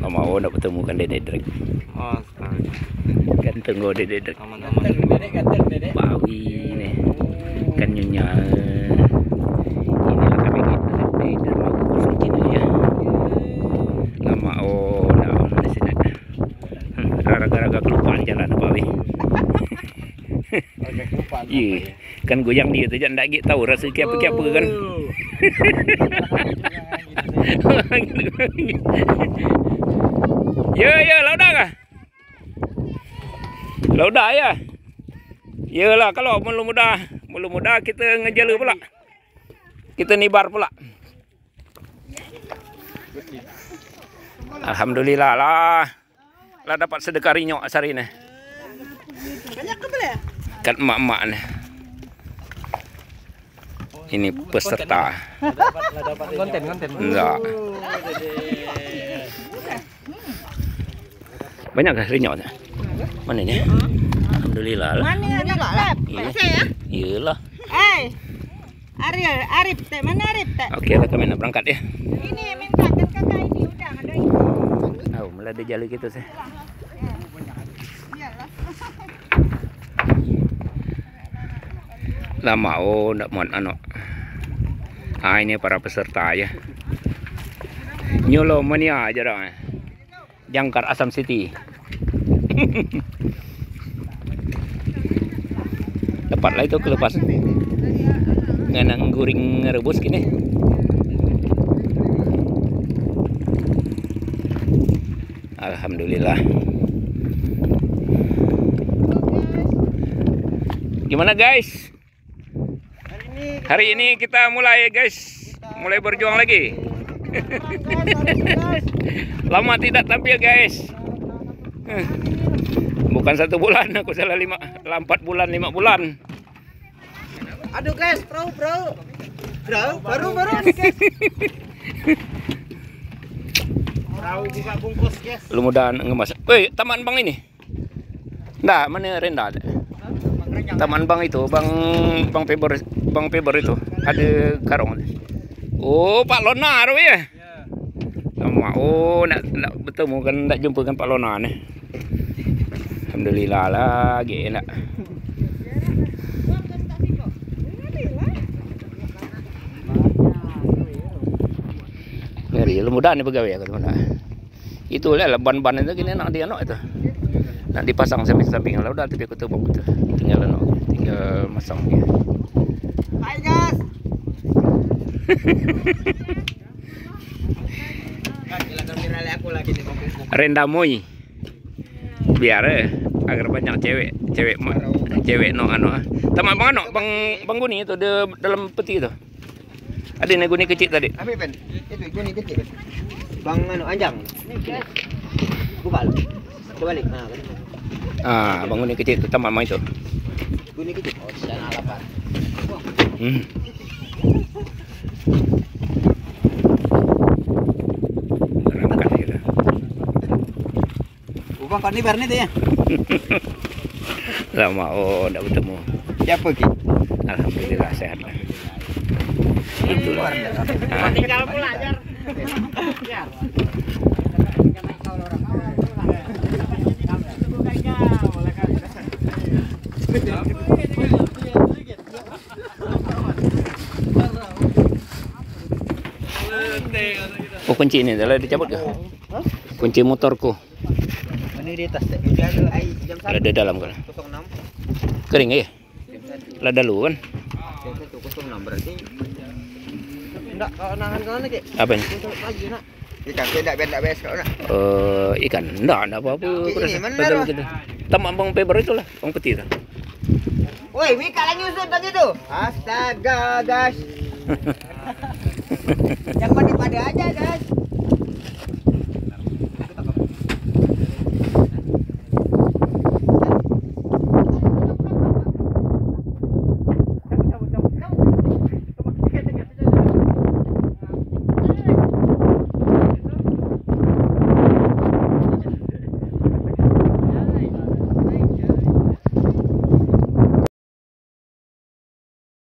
Nggak mau nak bertemu kan Dedek Drek. Oh, sekarang. Ganteng kau Dedek Drek. Aman-aman. Bawi nih. Kan nyonya. Inilah kami kita di derma kosong Cina ya. Lama nak di sini. Gara-gara kelupaan jalan Bawi. Iya, kan goyang dia tu jangan tak tahu rasa apa kan. Ya, laudah kah? Laudah ya. Yalah kalau mulu mudah kita ngejala pula. Kita nibar pula. Alhamdulillah lah. Lah dapat sedekah rinyok sehari ni. Banyak ke boleh? Kan emak-emak ni. Ini peserta. Konten. Enggak. Banyak kah rinyoknya? Mana ni? Alhamdulillah lah. Mana ada lap? Saya? Iyalah. Arif, teh mana Arif teh? Okey lah kami nak berangkat ya. Ini minta kan kakak ini udah ada ini. Oh, melada jala gitu sih. Lama nak muat anak. Ini para peserta ya. Nyolo mania aja dah. Jangkar Assam City. Dapatlah itu kelepas. Nganang guring rebus gini. Alhamdulillah. Gimana guys? Hari ini kita mulai guys. Mulai berjuang lagi. Lama tidak tampil guys. Bukan 1 bulan, aku salah 4 bulan, 5 bulan. Aduh guys, bro. Baru nih guys. Tahu buka bungkus guys. Lu mudah ngemas. Woi, taman bang ini. Nah, mana rendah? Taman bang itu, bang Peber itu. Ada karung. Oh, Pak Lona tu ya. Lama. Oh, nak bertemu kan, nak jumpa kan Pak Lona ni. Alhamdulillah lah, enak. Ngeri, lu mudah ni pegawai aku teman. Itulah ban-ban itu gini nak dia itu. Nak dipasang samping-samping lah udah tapi aku tebak itu. Tinggal masang dia. Hai guys. Rendamoi. Biar agar banyak cewek no Tamak bang guni itu dalam peti itu. Ada nih guni kecil tadi. Apa Ben? Itu guni kecil. Bang anjang. Nih guys. Buka. Kebalik. Bang guni kecil itu tamak itu. Guni kecil. Oh, sana lapar. Berangkat kita. Ubang kau ni bar ni tu ya. Lama dah bertemu. Siapa ki? Alhamdulillah sehat. Itulah. Tinggal belajar. Oh, kunci ini dah dicabut ke? Kunci motorku. Mana di atas tak? Jam Ada dalam kan? 06. Kering ya? Lah dulu kan? Jam 106 berarti. Enggak, kau nangan kau lagi. Apa ini? Lagi nak. Ikan tidak beres kau nak. Ikan enggak apa-apa. Ini mana dah? Tamak bang Peber itulah, bang peti tu. Woi, Mika lah nyusut tadi tu. Astaga, guys. Yang pada aja, guys.